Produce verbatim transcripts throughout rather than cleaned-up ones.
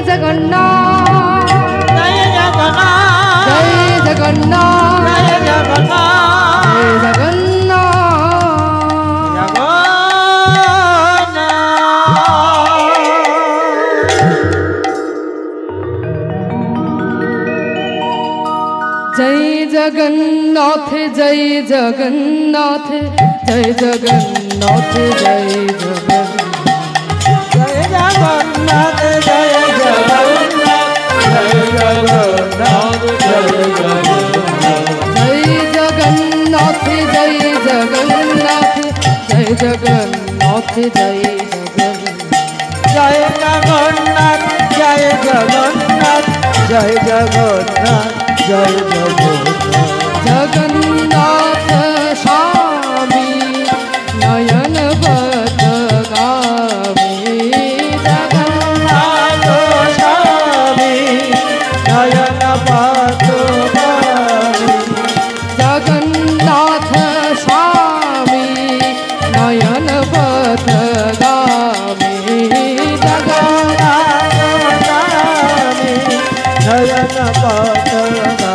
জগন্নাথ জয় জগন্নাথ জয় জগন্নাথ জয় জগন্নাথ জয় জগন্নাথ जगन्नाथ जय जगन्नाथ जय जगन्नाथ जय जगन्नाथ जय जगन्नाथ जय जगन्नाथ जय जगन्नाथ जय जगन्नाथ जय जगन्नाथ जय जगन्नाथ जय जगन्नाथ जय जगन्नाथ जय जगन्नाथ जय जगन्नाथ जय जगन्नाथ जगन्नाथ स्वामी नयन बदगामी जगन्नाथ स्वामी नयन बदगामी जगन्नाथ स्वामी नयन बदगामी जगन्नाथ स्वामी नयन बदगामी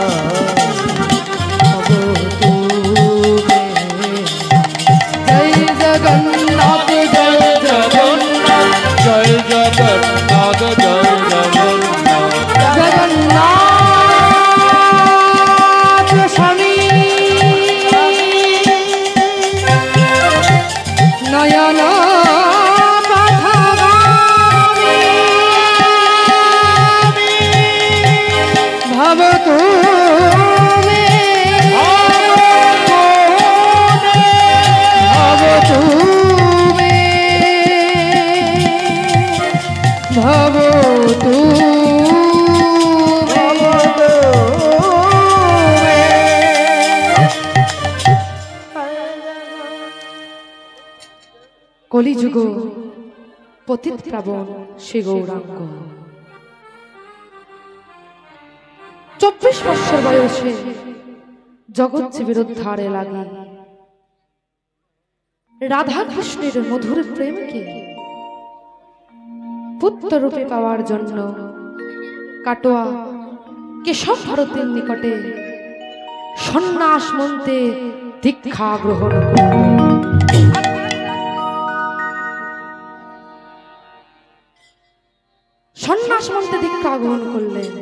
কলিযুগ পতিত প্রাবণ শ্রী গৌরাঙ্গ চব্বিশ বছর বয়সে জগৎ জীবের উদ্ধারে লাগে রাধা কৃষ্ণের মধুর প্রেমকে পুত্র রূপে পাওয়ার জন্য কাটোয়া কেশব ভারতের নিকটে সন্ন্যাস মন্ত্রে দীক্ষা গ্রহণ করলেন। সন্ন্যাস মন্ত্রে দীক্ষা গ্রহণ করলেন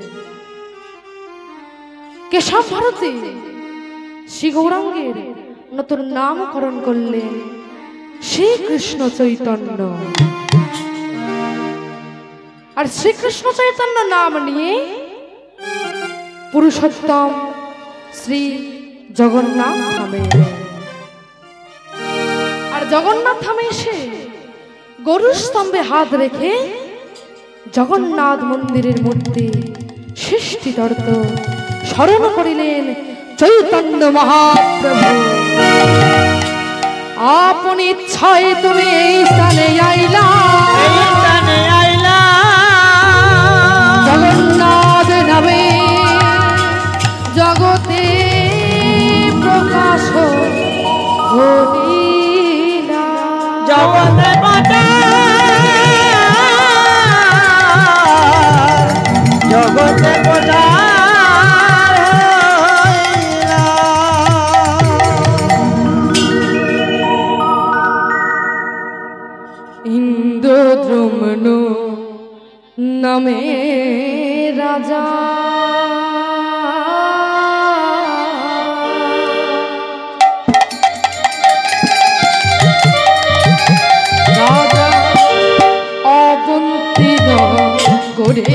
কেশব ভারতে শ্রী গৌরাঙ্গের নতুন নামকরণ করলেন শ্রীকৃষ্ণ চৈতন্য। আর শ্রীকৃষ্ণ চৈতন্য নাম নিয়ে পুরুষোত্তম শ্রী জগন্নাথ ধামে এলেন। আর জগন্নাথ ধামে এসে গরুর স্তম্ভে হাত রেখে জগন্নাথ মন্দিরের মূর্তি সৃষ্টিতর্ত স্মরণ করিলেন চৈতন্য মহাপ্রভু। আপন ইচ্ছায় তুমি এই স্থানে আইলা, এই স্থানে আইলা জগন্নাথ নামে জগতে প্রকাশ ঘটিলা। জগতে বাটা জগতে বাটা ইন্দ্রদ্রুম্ন নামে রাজা রাজা অবন্তিত করে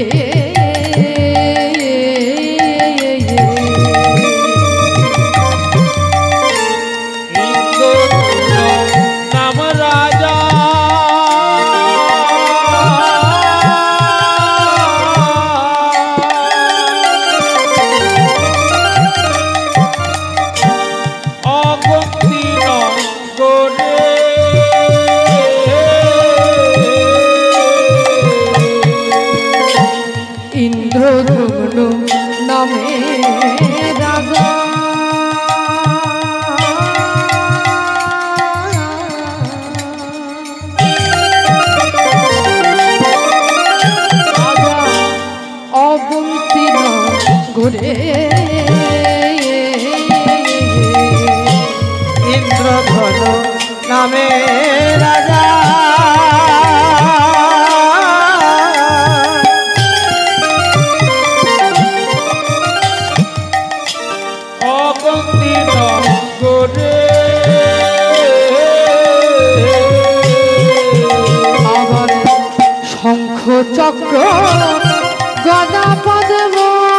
নাম রাজা চন্দ্রধন নামে রাজা অবন্তি নগরে আবার শঙ্খ চক্র গদা পদ্ম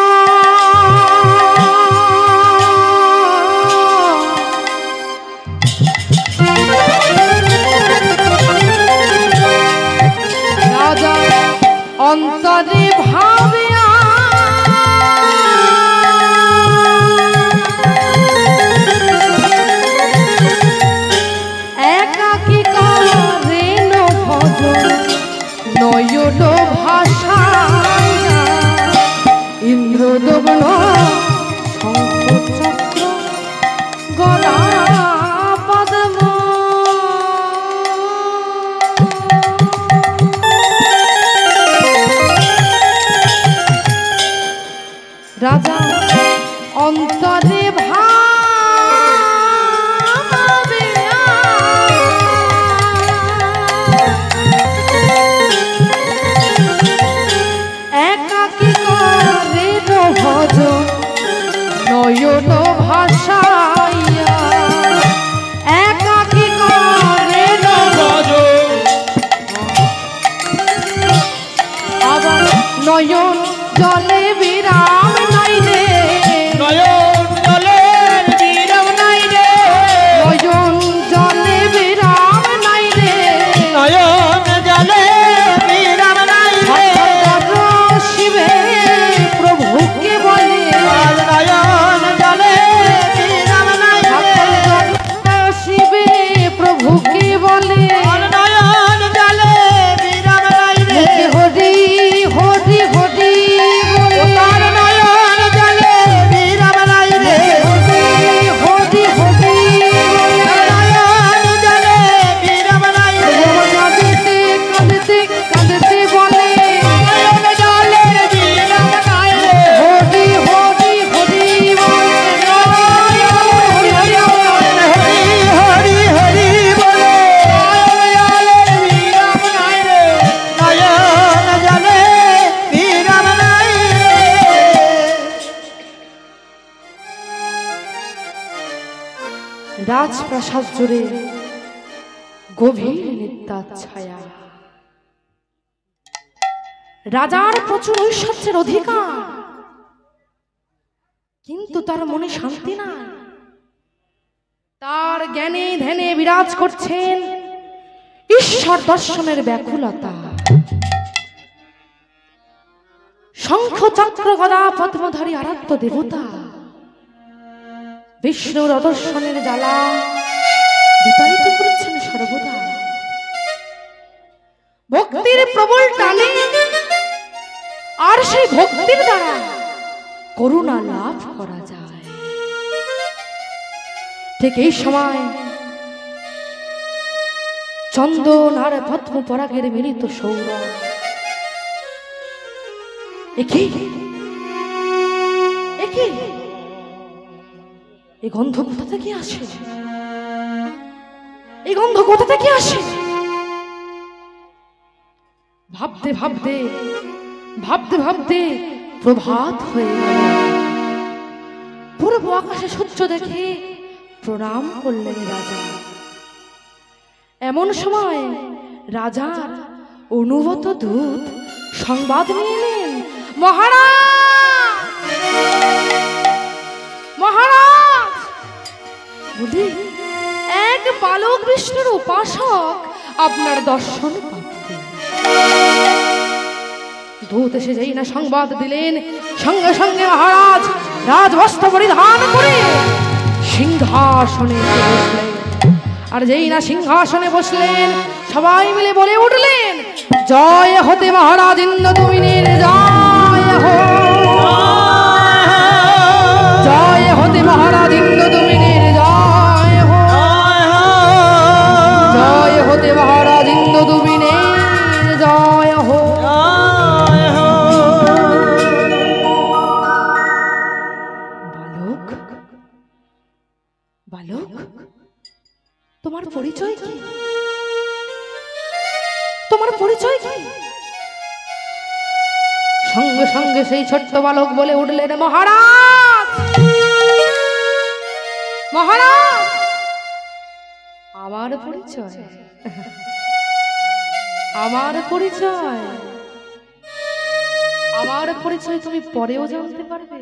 রাজা অন্তরে ভাবিয়া একাকী করেন ভজন নয়ন ভাষায়া ইন্দ্রদমন শঙ্খ চক্র গদা পদ্ম রাজা অন্তরে ভাবিয়া একাকী করেন ভজন নয়ন ভাষাইয়া একাকী করেন ভজন আবার নয়ন জলে বিরাম নাই রে নয়ন জলের বিরাম নাই রে নয়ন জলে বিরাম নাই রে নয়ন জলে বিরাম নাই রে ভক্তজন শিবে প্রভুকে বলে নয়ন জলে বিরাম নাই রে ভক্তজন শিবে প্রভুকে বলে নয়ন জলে বিরাম নাই রে মুখে হরি হরি হরি বলে তার নয়ন জলে বিরাম নাই রে হরি হরি হরি নয়ন জলে বিরাম নাই রে কাঁদতে কাঁদতে কাঁদতে বলে নয়ন জলে বিরাম নাই রে হরি হরি হরি বলে হরি হরি হরি বলে নয়ন জলে বিরাম নাই রে রাজপ্রাসাদ জুড়ে গভীর নিদ্রার ছায়া রাজার প্রচুর ঐশ্বর্যের অধিকার কিন্তু তার মনে শান্তি নাই তার জ্ঞানে ধ্যানে বিরাজ করছেন ঈশ্বর দর্শনের ব্যাকুলতা শঙ্খ চক্র গদা পদ্মধারী আরাধ্য দেবতা বিষ্ণুর অদর্শনের জ্বালা বিতাড়িত করছেন সর্বদা ভক্তির প্রবল টানে আর সেই ভক্তির দ্বারা করুণা লাভ করা যায় ঠিক এই সময় চন্দন আর পদ্ম পরাগের মিলিত সৌরভ একই একই এই গন্ধ কোথা থেকে আসে এই গন্ধ কোথা থেকে আসে ভাবতে ভাবতে ভাবতে ভাবতে প্রভাত হয়ে গেল পূর্ব আকাশে সূর্য দেখে প্রণাম করলেন রাজা এমন সময় রাজার অনুগত দূত সংবাদ নিয়ে এলেন মহারাজ মহারাজ বলি এক বালক বিষ্ণুর উপাসক আপনার দর্শন পাবে দূত এসে যেই না সংবাদ দিলেন সঙ্গে সঙ্গে মহারাজ রাজবস্ত্র পরিধান করে সিংহাসনে বসলেন আর যেই না সিংহাসনে বসলেন সবাই মিলে বলে উঠলেন জয় হতে মহারাজ ইন্দ্রদুম্নের জয় হো জয় হতে মহারাজ ইন্দ্রদুম্নের জয় হো জয় হতে মহারাজ ইন্দ্রদুম্নের জয় হো বালক বালক তোমার পরিচয় কি? তোমার পরিচয় কি? সঙ্গে সঙ্গে সেই ছোট্ট বালক বলে উঠলেন, মহারাজ মহারাজ আমার পরিচয় আমার পরিচয় আমার পরিচয় তুমি পরেও জানতে পারবে।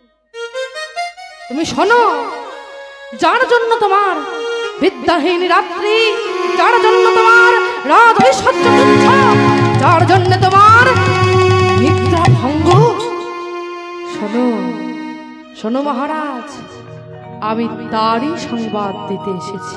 তুমি শোনো, যার জন্য তোমার বিদ্যাহীন রাত্রি, যার জন্য তোমার রাত ঐশ্বর্য তুচ্ছ, যার জন্য তোমার নিদ্রা ভঙ্গ, শোনো শোনো মহারাজ, আমি তারই সংবাদ দিতে এসেছি।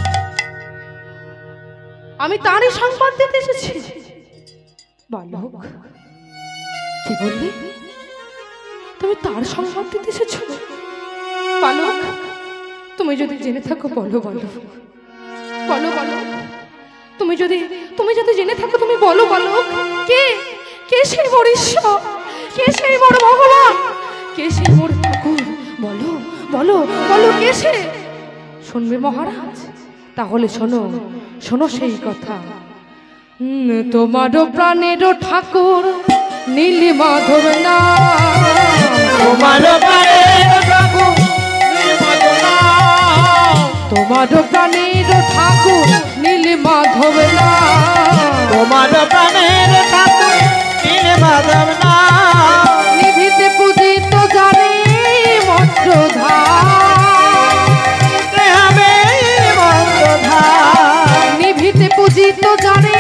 আমি তারই সংবাদ দিতে এসেছি। বালক, কি বললি? তুমি তার সংবাদ দিতে এসেছো? বালক, তুমি যদি জেনে থাকো বলো বলো বলো বলো তুমি যদি তুমি যদি জেনে থাকো তুমি বলো বলো কে কে সেই মোর ঈশ্বর, কে সেই মোর ভগবান, কে সেই মোর ঠাকুর? বলো বলো বলো কে সে? শুনবে মহারাজ? তাহলে শোনো শোনো সেই কথা। তোমারও প্রাণেরও ঠাকুর নীলি মাধব না, তোমারও প্রাণেরও ঠাকুর নীল মাধব না, তোমারও প্রাণেরও ঠাকুর নীলি মাধব না, তোমারও প্রাণেরও ঠাকুর নীল মাধব না, নিভিতে পূজিত জানে মন্ত্রধার, নিভিতে পূজিত জানে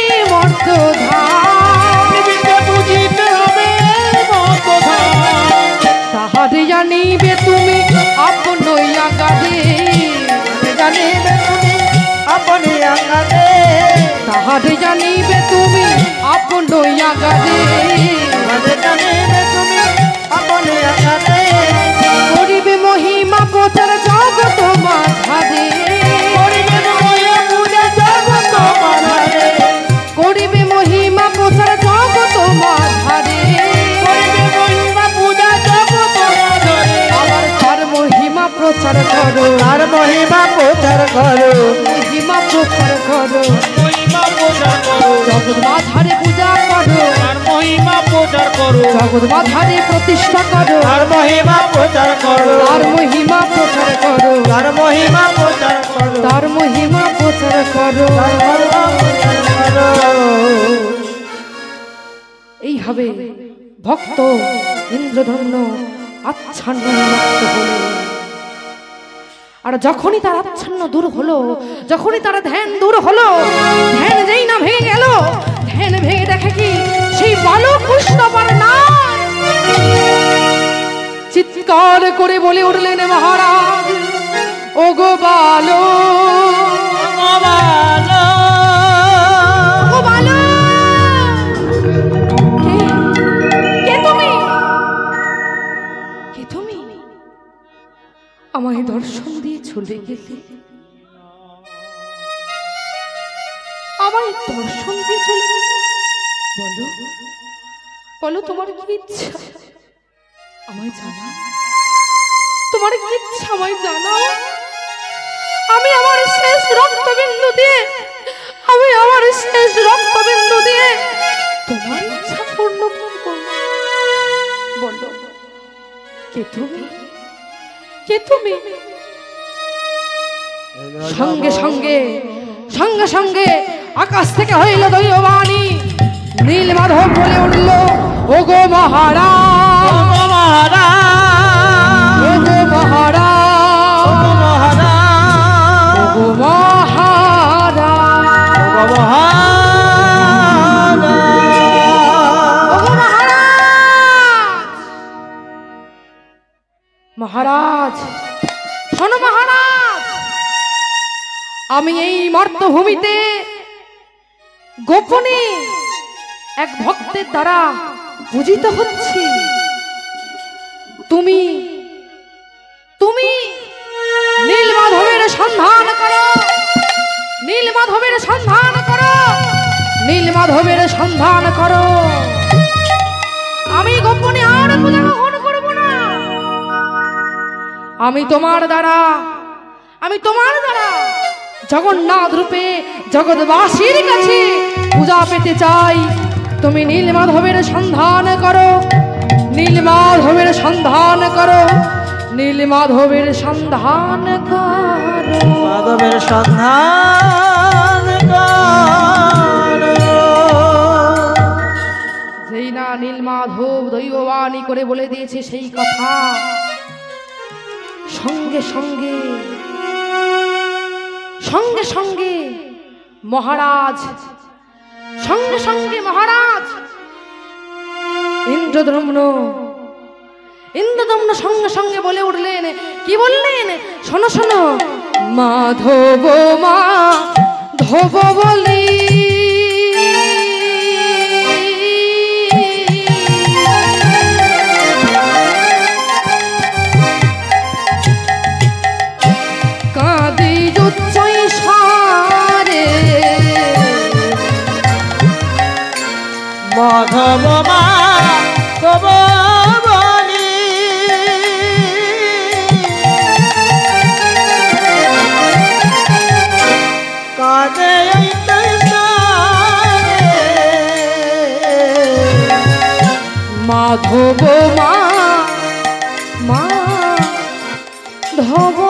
তাহারে জানিবে তুমি আপন আগাদে, জানিবে তুমি আপন আগাদে, তাহারে জানিবে তুমি আপন আগাদে, জানিবে তুমি আপন আগাদে, করিবে মহিমা প্রচার জগত মাঝারে, করিবে মহিমা পূজা জগত মাঝারে, করিবে মহিমা প্রচার জগত মাঝারে, করিবে মহিমা পূজা জগত মাঝারে, আবার তার মহিমা প্রচার করো, তার মহিমা প্রচার করো, মহিমা প্রচার করো, মহিমা প্রচার করো, জগৎ মাঝারে পূজা করো, তার মহিমা প্রচার করো, জগৎ মাঝারে প্রতিষ্ঠা করো, তার মহিমা প্রচার করো, তার মহিমা প্রচার করো, তার মহিমা প্রচার করো, তার মহিমা প্রচার করো। তার মহিমা প্রচার করো। এইভাবে ভক্ত ইন্দ্রধন্য আচ্ছন্ন মুক্ত হলো। আর যখনই তার আচ্ছন্ন দূর হলো, যখনই তার ধ্যান দূর হলো, ধ্যান যেই না ভেঙে গেল, ধ্যান ভেঙে দেখে কি সেই বালক কৃষ্ণপর না চিৎকার করে বলে উঠলেন, মহারাজ ও গো বালক, ও বালক, কে? কে তুমি? কে তুমি? আমায় দর্শন দিয়ে চলে গেলে, আমায় দর্শন দিয়ে চলে গেলে, বলো বলো তোমার কি ইচ্ছা আমায় জানা, তোমার কি ইচ্ছা আমায় জানাও। আমি আমার শেষ রক্তবিন্দু দিয়ে আমি আমার শেষ রক্তবিন্দু দিয়ে তোমার ইচ্ছা পূর্ণ করব। বলো কে তুমি, কে তুমি? সঙ্গে সঙ্গে সঙ্গে সঙ্গে আকাশ থেকে হইল দৈববাণী, নীল মাধব বলে উঠল, ও গো মহারাজ, ও গো মহারাজ, ও গো মহারাজ, ও গো মহারাজ, শোনো মহারাজ, আমি এই মর্তভূমিতে গোপনে এক ভক্তের দ্বারা পূজিত হচ্ছি। তুমি তুমি নীল মাধবের সন্ধান করো, নীল মাধবের সন্ধান করো, নীল মাধবের সন্ধান করো। আমি গোপনে আর পূজা গ্রহণ করব না। আমি তোমার দ্বারা আমি তোমার দ্বারা জগন্নাথ রূপে জগৎবাসীর কাছে পূজা পেতে চাই, তুমি নীলমাধবের সন্ধান করো, নীলমাধবের সন্ধান করো, নীলমাধবের সন্ধান করো, মাধবের সন্ধান করো। যেই না নীলমাধব দৈববাণী করে বলে দিয়েছে সেই কথা, সঙ্গে সঙ্গে সঙ্গে সঙ্গে মহারাজ সঙ্গে সঙ্গে মহারাজ ইন্দ্রদ্যম্ন ইন্দ্রদ্যম্ন সঙ্গে সঙ্গে বলে উঠলেন, কি বললেন? শোনো শোনো, মাধব মাধব বলি কাঁদি জুচ্চই সারে, মাধব মাধব বলি কাঁদে মাধব মা মা ধব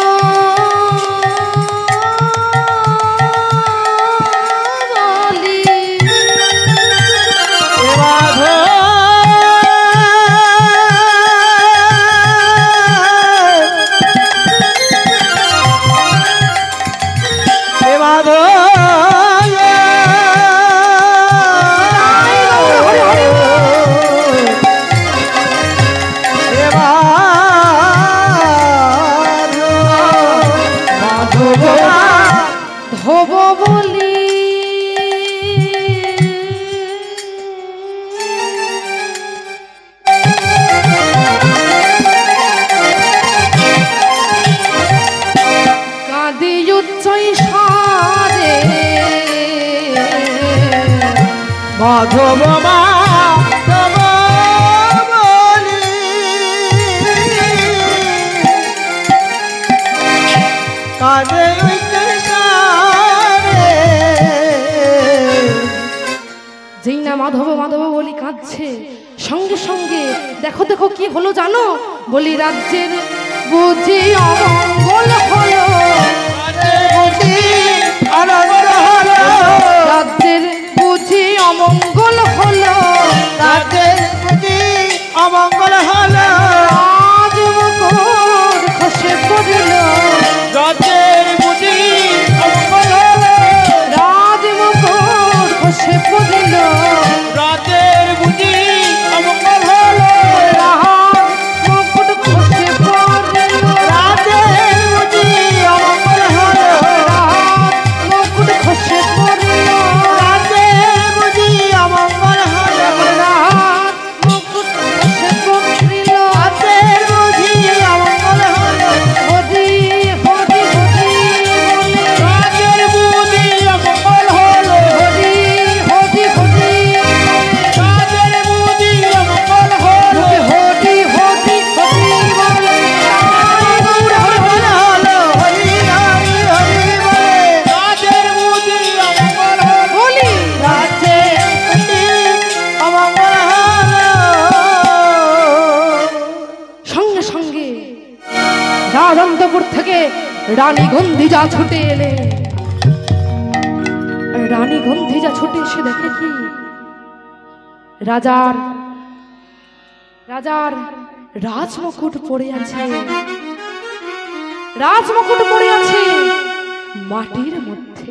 মাধব মাধব বলি কাঁদে যেই না মাধব মাধব বলি কাঁদছে, সঙ্গে সঙ্গে দেখো দেখো কি হলো জানো? বলি রাজ্যের বুঝি অমঙ্গল হলো, রাজ্যের বুঝি অমঙ্গল হলো, রাজ্যের বুঝি অমঙ্গল হলো, রাজ মুকুট খসে পড়ল, রাজ্যের বুঝি অমঙ্গল হলো, রাজ মুকুট খসে পড়ল, রাজ্যের বুঝি অমঙ্গল হলো, রাজ মুকুট খসে পড়ল, রাজ্যের বুঝি অমঙ্গল হলো, রাজ মুকুট খসে পড়ল, রাজ্যের বুঝি অমঙ্গল হলো, রাজ মুকুট খসে পড়ল, রাজ্যের বুঝি অমঙ্গল হলো, হরি হরি হরি বলে, রাজ্যের বুঝি অমঙ্গল হলো, হরি হরি হরি রাজ্যের বুঝি অমঙ্গল হলো, হরি হরি হরি বলে, হরি হলো, হরি হরি হরি বলে, রাজ্যের বুঝি অমঙ্গল হলো, বলি রাজ্যের বুঝি অমঙ্গল হলো। সঙ্গে সঙ্গে রাজন্তপুর থেকে রানী গন্ধিজা ছুটে এলে, রানী গন্ধিজা ছুটে এসে দেখে কি রাজার রাজার রাজমুকুট পড়ে আছে, রাজমুকুট পড়ে আছে মাটির মধ্যে।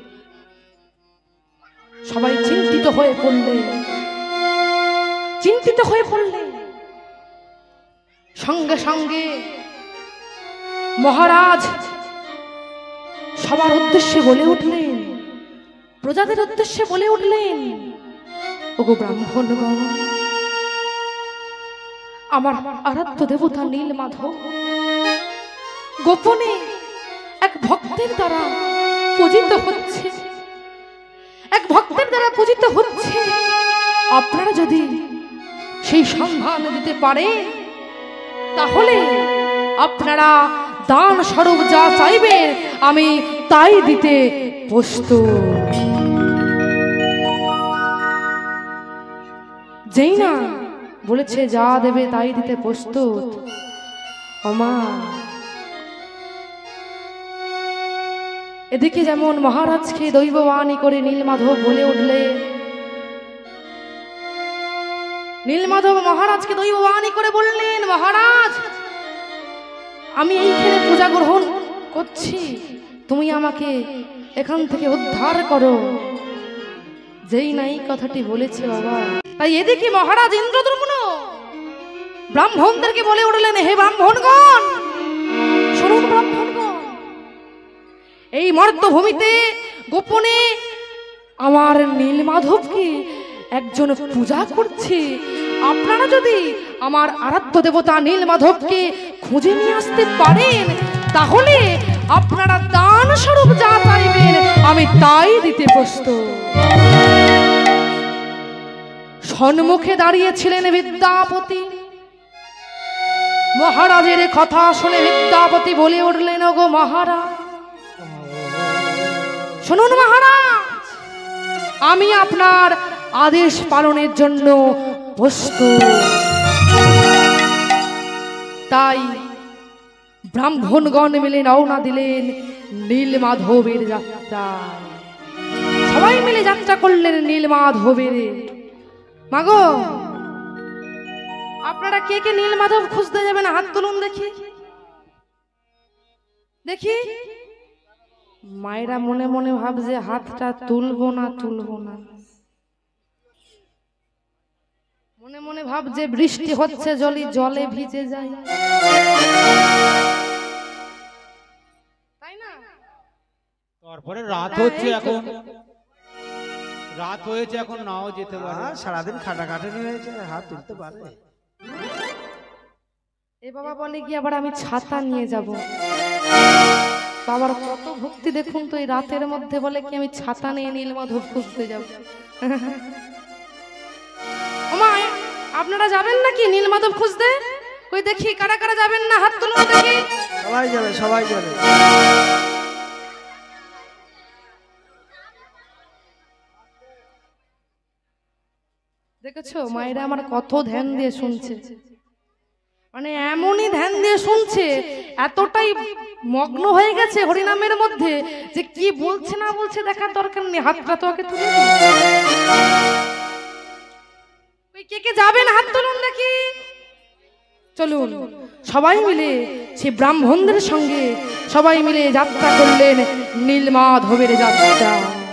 সবাই চিন্তিত হয়ে পড়লে চিন্তিত হয়ে পড়লে সঙ্গে সঙ্গে মহারাজ সবার উদ্দেশ্যে বলে উঠলেন, প্রজাদের উদ্দেশ্যে বলে উঠলেন, ওগো ব্রাহ্মণগণ, আমার আরাধ্য দেবতা নীলমাধব গোপনে এক ভক্তের দ্বারা পূজিত হচ্ছে, এক ভক্তের দ্বারা পূজিত হচ্ছে। আপনারা যদি সেই সন্ধান দিতে পারে তাহলে আপনারা দান স্বরূপ যা চাইবেন আমি তাই দিতে প্রস্তুত। যেই না বলেছে যা দেবে তাই দিতে প্রস্তুত, ওমা এদিকে যেমন মহারাজকে দৈববাণী করে নীলমাধব বলে উঠলে, নীলমাধব মহারাজকে দৈববাণী করে বললেন, মহারাজ আমি এইখানে পূজা গ্রহণ করছি, তুমি আমাকে এখান থেকে উদ্ধার করো। যেই না এই কথাটি বলেছে বাবা, তাই এদিকে মহারাজ ইন্দ্রদ্যুম্ন ব্রাহ্মণদেরকে বলে উঠলেন, হে ব্রাহ্মণগণ শুনুন, ব্রাহ্মণগণ এই মর্তভূমিতে গোপনে আমার নীলমাধবকে একজন পূজা করছে, আপনারা যদি আমার আরাধ্য দেবতা নীলমাধবকে খুঁজে নিয়ে আসতে পারেন তাহলে আপনারা দান স্বরূপ যা চাইবেন আমি তাই দিতে প্রস্তুত। সম্মুখে দাঁড়িয়েছিলেন বিদ্যাপতি। মহারাজের কথা শুনে বিদ্যাপতি বলে উঠলেন, ওগো মহারাজ শুনুন মহারাজ, আমি আপনার আদেশ পালনের জন্য প্রস্তুত। তাই ব্রাহ্মণগণ মিলে রওনা দিলেন নীলমাধবের যাত্রায়। সবাই মিলে যাত্রা করলেন নীলমাধবের। মাগো আপনারা কে কে নীলমাধব খুঁজতে যাবেন হাত তুলুন দেখি দেখি। মায়েরা মনে মনে ভাবছে হাতটা তুলবো না তুলবো না, মনে মনে ভাবছে বৃষ্টি হচ্ছে জলে জলে ভিজে যায়, তাই না? তারপরে রাত হচ্ছে, এখন রাত হয়েছে, এখন নাও যেতে পারে, সারাদিন খাটাখাটনি হয়েছে, হাত তুলতে পারে। এ বাবা বলে কি আবার আমি ছাতা নিয়ে যাব। বাবার কত ভক্তি দেখুন তো, এই রাতের মধ্যে বলে কি আমি ছাতা নিয়ে নীলমাধব খুঁজতে যাব। ওমা আপনারা যাবেন নাকি নীলমাধব খুঁজতে? কই দেখি কারা কারা যাবেন না হাত তুলুন দেখি। সবাই যাবে, সবাই যাবে। দেখেছো মায়েরা আমার কত ধ্যান দিয়ে শুনছে, মানে এমনই ধ্যান দিয়ে শুনছে, এতটাই মগ্ন হয়ে গেছে হরিনামের মধ্যে যে কি বলছে না বলছে দেখার দরকার নেই, হাতটা তো আগে তুলে দিই। কে কে যাবেন হাত তুলুন দেখি। চলুন সবাই মিলে সে ব্রাহ্মণদের সঙ্গে সবাই মিলে যাত্রা করলেন নীলমাধবের যাত্রা।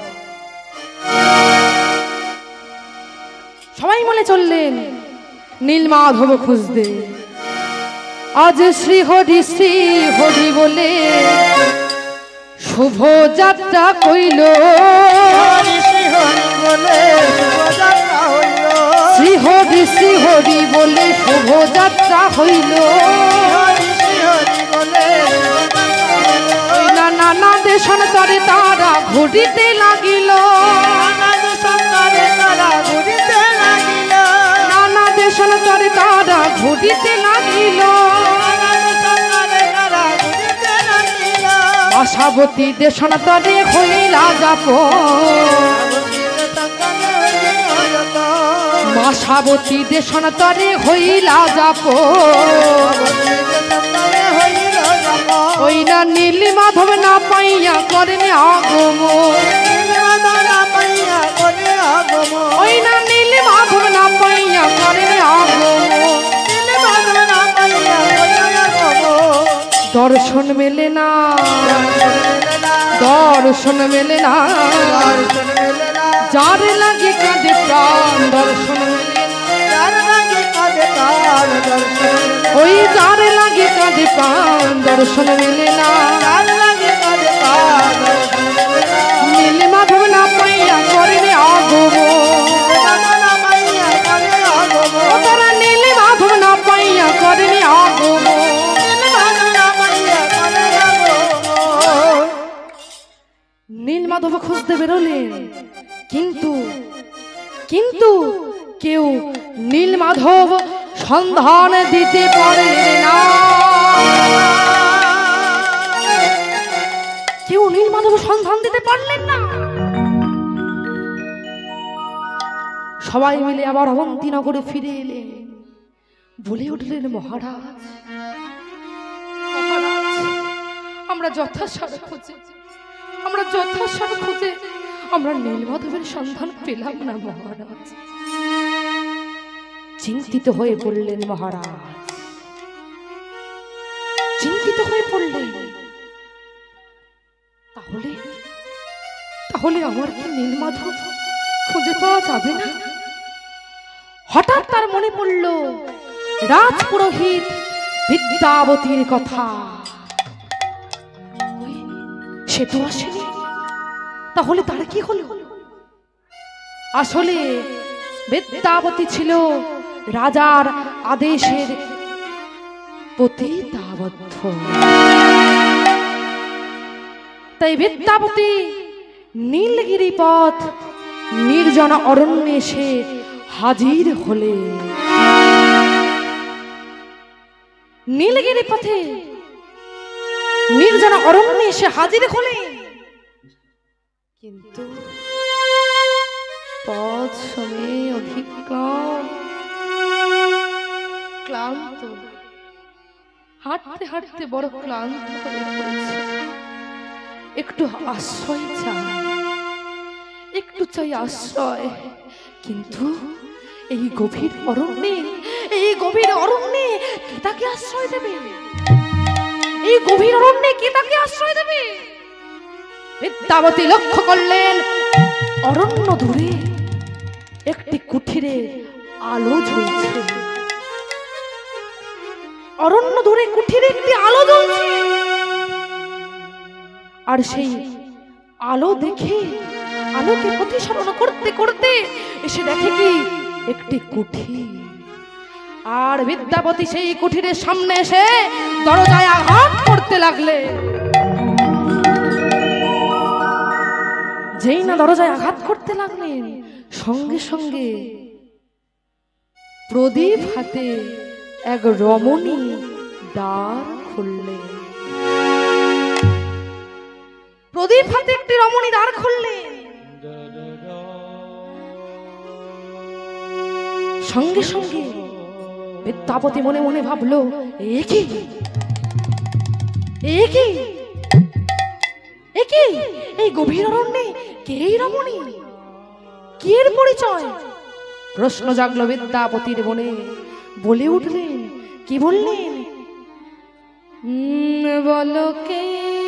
সবাই মিলে চললেন নীলমাধব খুঁজতে। আজ শ্রী হরি শ্রী হরি বলে শুভ যাত্রা কইল, শ্রী হরি বলে শুভযাত্রা হইল, শ্রী হরি শ্রী হরি বলে শুভ যাত্রা হইল। শ্রী হরি বলে নানা নানা দেশান্তরে তারা ঘুরিতে লাগিল, নানা দেশান্তরে তারা ঘুরিতে লাগিল, নানা দেশান্তরে তারা ঘুরিতে লাগিল। আশাবতী দেশান্তরে হইলা যাপ, আশাবতী দেশান্তরে হইলা যাপ। ওই না নীলমাধব না পাইয়া করেন আগম, ওই না নীলমাধব না পাইয়া করেন আগম। দর্শন মেলে না, দর্শন মেলে না, যার লাগে কাঁদে প্রাণ দর্শন মেলে না, ওই যার লাগে কাঁদে প্রাণ দর্শন মেলে না। নীলমাধব না পাইয়া করেন আগম, তারা নীলমাধব না পাইয়া করেন আগম। নীলমাধব খুঁজতে বেরোলেন, কিন্তু কিন্তু কেউ নীলমাধব সন্ধান দিতে পারলেন না, কেউ নীলমাধব নীলমাধব সন্ধান দিতে পারলেন না। সবাই মিলে আবার অবন্তী নগরে ফিরে এলেন। বলে উঠলেন, মহারাজ মহারাজ আমরা যথাসাধ্য খুঁজে আমরা যথাসাধ্য খুঁজে আমরা নীলমাধবের সন্ধান পেলাম না মহারাজ। চিন্তিত হয়ে পড়লেন মহারাজ, চিন্তিত হয়ে পড়লেন। তাহলে তাহলে আমার কি নীলমাধব খুঁজে পাওয়া যাবে না? হঠাৎ তার মনে পড়ল রাজপুরোহিত বিদ্যাবতীর কথা। সে তো আসেনি, তাহলে তার কি হলো? আসলে বিদ্যাবতী ছিল রাজার আদেশের পতিতাবদ্ধ। তাই বিদ্যাবতী নীলগিরি পথ নির্জন অরণ্যে এসে হাজির হলে। নীলগিরি পথে নির্জন অরণ্যে এসে হাজির হলে, কিন্তু পথ সময়ে অধিক্রম ক্লান্ত, হাঁটতে হাঁটতে বড় ক্লান্ত হয়ে পড়েছে। একটু আশ্রয় চাই, একটু চাই আশ্রয়, কিন্তু এই গভীর অরণ্যে এই গভীর অরণ্যে কে তাকে আশ্রয় দেবে? এই গভীর অরণ্যে কে তাকে আশ্রয় দেবে? বিদ্যাবতী লক্ষ্য করলেন অরণ্য দূরে একটি কুঠিরে আলো জ্বলছে। অরণ্য দূরে কুঠিরে একটি আলো জ্বলছে, আর সেই আলো দেখে আলোকে প্রতিসরণ করতে করতে এসে দেখে কি একটি কুঠির। আর বিদ্যাপতি সেই কুঠিরের সামনে এসে দরজায় আঘাত করতে লাগলে। যেই না দরজায় আঘাত করতে লাগলেন, সঙ্গে সঙ্গে প্রদীপ হাতে এক রমণী দ্বার খুললেন। প্রদীপ হাতে একটি রমণী দ্বার খুললেন। সঙ্গে সঙ্গে বিদ্যাপতি মনে মনে ভাবলো, এ কি এ কি এ কি এই গভীর অরণ্যে কে এই রমণী? কি এর পরিচয়? প্রশ্ন জাগলো বিদ্যাপতির মনে। বলে উঠলেন, কি বললেন? বলো কে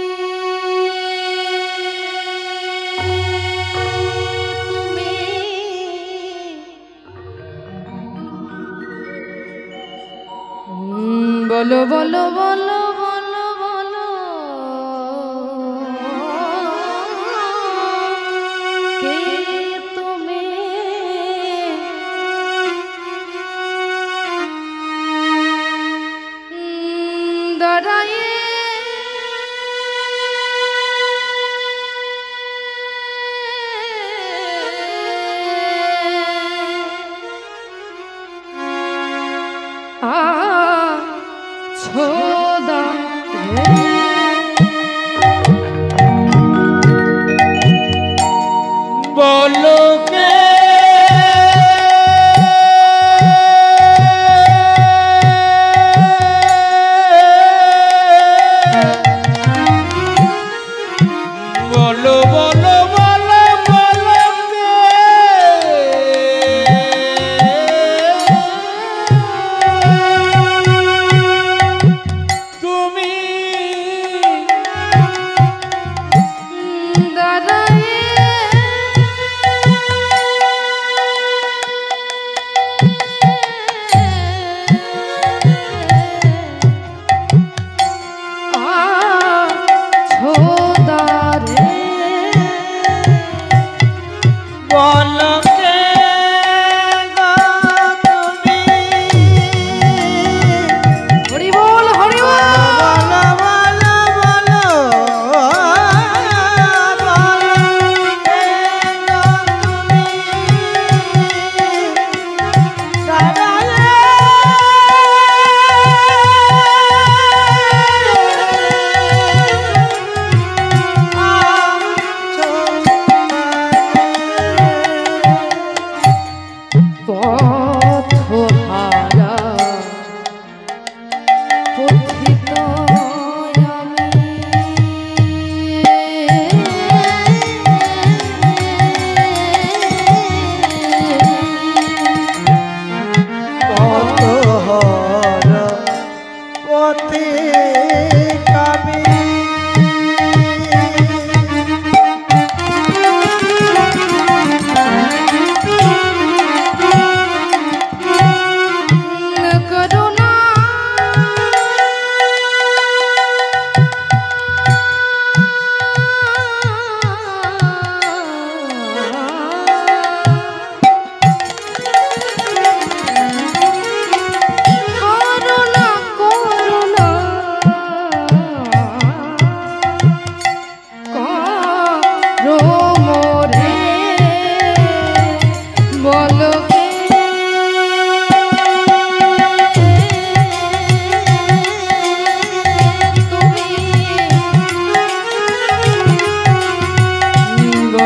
বলো বলো বলো বলো বলো কে তুমি? দাঁড়ায়ে ছোদা বলো কে বলো বলো বলো বলো কে তুমি? দাঁড়ায়ে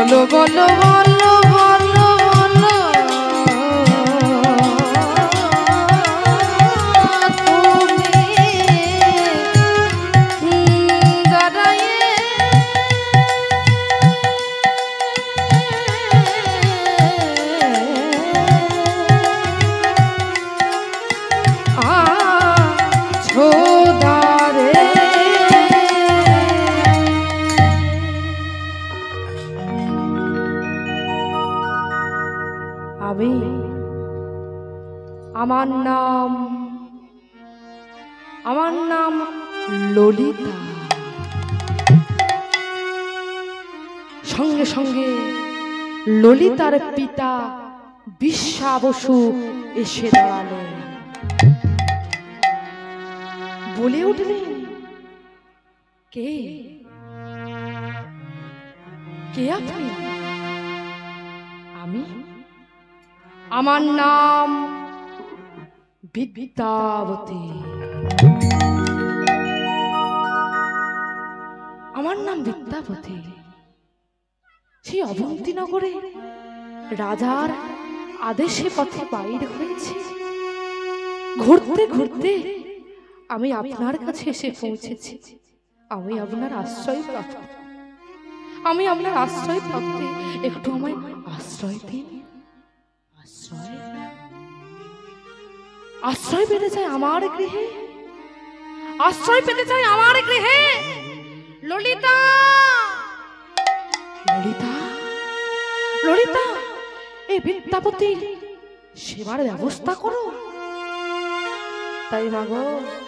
বলো বলো বলো বলো বলো আমি আমার নাম আমার নাম ললিতা। সঙ্গে সঙ্গে ললিতার পিতা বিশ্বা বসু এসে দাঁড়ালেন, বলে উঠলেন, কে কে আপনি? আমি আমার নাম বিদ্যাবতী। আমার নাম বিদ্যাবতী। সেই অবন্তীনগরে রাজার আদেশে পথে বাইর হয়েছে। ঘুরতে ঘুরতে আমি আপনার কাছে এসে পৌঁছেছি। আমি আপনার আশ্রয় প্রাপ্ত আমি আপনার আশ্রয় প্রাপ্তে একটু আমায় আশ্রয় দিন। আশ্রয় আশ্রয় পেতে চাই আমার গৃহে, আশ্রয় পেতে চাই আমার গৃহে। ললিতা ললিতা ললিতা এই বিদ্যাপতির সেবার ব্যবস্থা করো। তাই মাগো,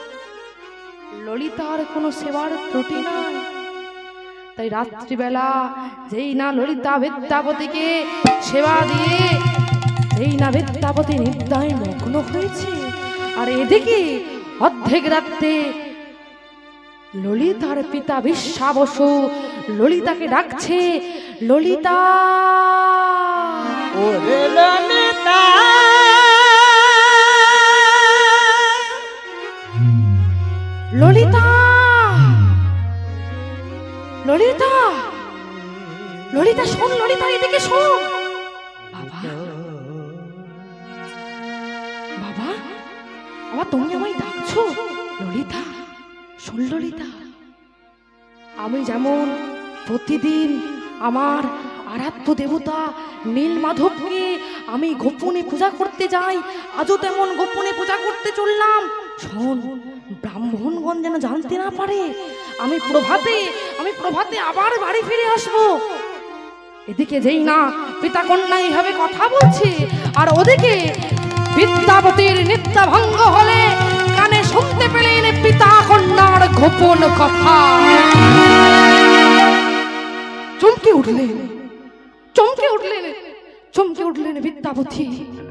ললিতার কোনো সেবার ত্রুটি নাই। তাই রাত্রিবেলা যেই না ললিতা বিদ্যাপতিকে সেবা দিয়ে যেই না বিদ্যাপতি নিদ্রায় মগ্ন হয়েছে, আর এদিকে অর্ধেক রাত্রে ললিতার পিতা বিশ্বা বসু ললিতাকে ডাকছে, ললিতা ওরে ললিতা ললিতা ললিতা ললিতা শোন, ললিতা এদিকে শোন। বাবা বাবা বাবা তুমি আমায় ডাকছো? ললিতা শোন ললিতা, আমি যেমন প্রতিদিন আমার আরাধ্য দেবতা নীল মাধবকে আমি গোপনে পূজা করতে যাই, আজও তেমন গোপনে পূজা করতে চললাম। শোন, ব্রাহ্মণগণ যেন জানতে না পারে। আমি প্রভাতে আমি প্রভাতে আবার বাড়ি ফিরে আসবো। এদিকে যেই না পিতা কন্যা এইভাবে কথা বলছে, আর ওদিকে বিদ্যাপতির নিদ্রা ভঙ্গ হলে কানে শুনতে পেলেন পিতা কন্যার গোপন কথা। চমকে উঠলেন চমকে উঠলেন চমকে উঠলেন বিদ্যাপতি।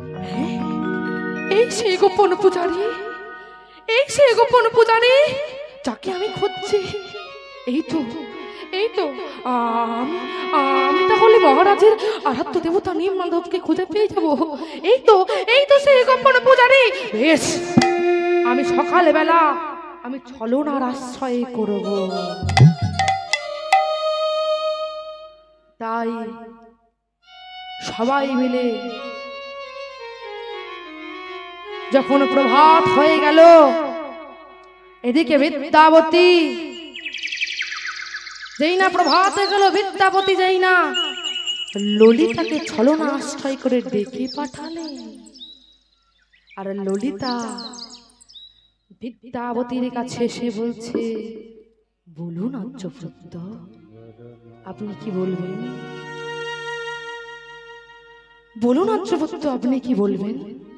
এই সেই গোপন পূজারী, এই সেই গোপন পূজারী যাকে আমি খুঁজছি। এই তো এই তো আমি আমি তাহলে মহারাজের আরাধ্য দেবতা নীল মাধবকে খুঁজে পেয়ে যাব। এই তো এই তো সেই গোপন পূজারী। বেশ, আমি সকালবেলা আমি ছলনার আশ্রয় করব। তাই সবাই মিলে যখন প্রভাত হয়ে গেল, এদিকে বিদ্যাপতি যেই না প্রভাত হয়ে গেল, বিদ্যাপতি যেই না ললিতাকে ছলনা আশ্রয় করে ডেকে পাঠালেন। আর ললিতা বিদ্যাপতির কাছে এসে বলছে, বলুন আর্যপুত্র, আপনি কি বলবেন? বলুন আর্যপুত্র, আপনি কি বলবেন?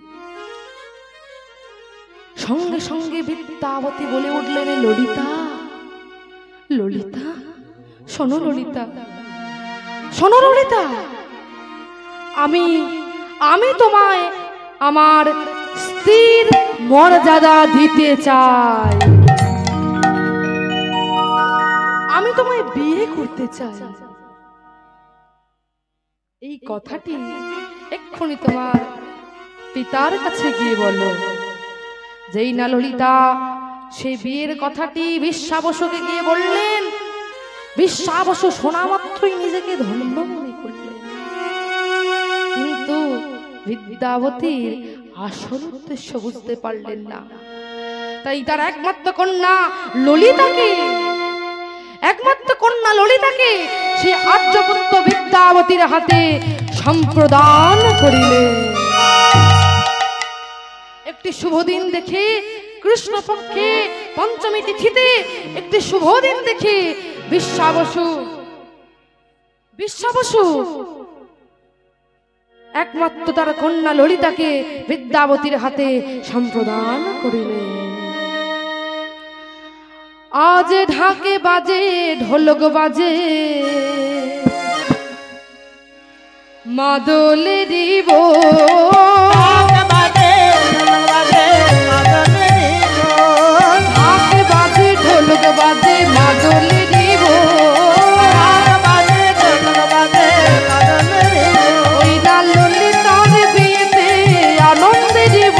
সঙ্গে সঙ্গে বিদ্যাপতি বলে উঠলেন, ললিতা ললিতা শোনো ললিতা শোনো ললিতা, আমি আমি তোমায় আমার স্ত্রীর মর্যাদা দিতে চাই। আমি তোমায় বিয়ে করতে চাই। এই কথাটি এক্ষুনি তোমার পিতার কাছে গিয়ে বলো। যেই না ললিতা সেই বিয়ের কথাটি বিশ্বা বসুকে গিয়ে বললেন, বিশ্বাবসু শোনা মাত্রই নিজেকে ধন্য মনে করলেন, কিন্তু বিদ্যাবতীর আসল উদ্দেশ্য বুঝতে পারলেন না। তাই তার একমাত্র কন্যা ললিতাকে একমাত্র কন্যা ললিতাকে সে আর্যপুত্র বিদ্যাবতীর হাতে সম্প্রদান করিলেন। একটি শুভ দিন দেখে কৃষ্ণপক্ষে পঞ্চমী তিথিতে একটি শুভ দিন দেখে বিশ্বাবসু বিশ্বাবসু একমাত্র তার কন্যা ললিতাকে বিদ্যাবতীর হাতে সম্প্রদান করিলেন। আজ ঢাকে বাজে ঢোলক বাজে মাদলে দিব ঢাকে বাজে ঢোলক বাজে মাদলে দিব ওই না ললিতার বিয়েতে আনন্দে দিব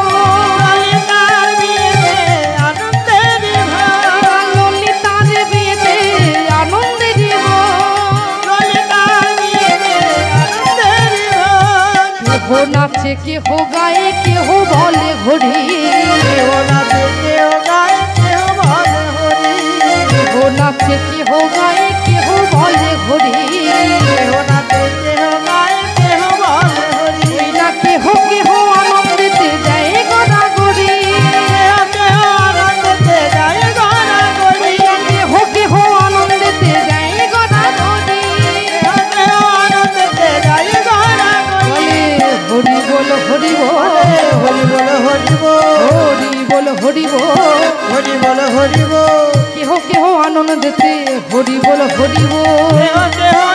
কেহ নাচে কেহ গায়ে কেহ বলে হরি কেহ নাচে কেহ গায়ে কেহ বলে হরি কেহ নাচে কেহ গায়ে কেহ বলে হরি কেহ নাচে কেহ গায়ে কেহ বলে হরি না কেহ কেহ আনন্দেতে যায় গড়াগড়ি কেহ কেহ আনন্দেতে যায় গড়াগড়ি কেহ কেহ আনন্দেতে যায় গড়াগড়ি কেহ কেহ আনন্দেতে যায় গড়াগড়ি হরি বল হরি বল হরি বল হরি বল হরি বল হরি বল হরি বল কেহ কেহ আনন্দেতে হরি বল হরি বল কেহ কেহ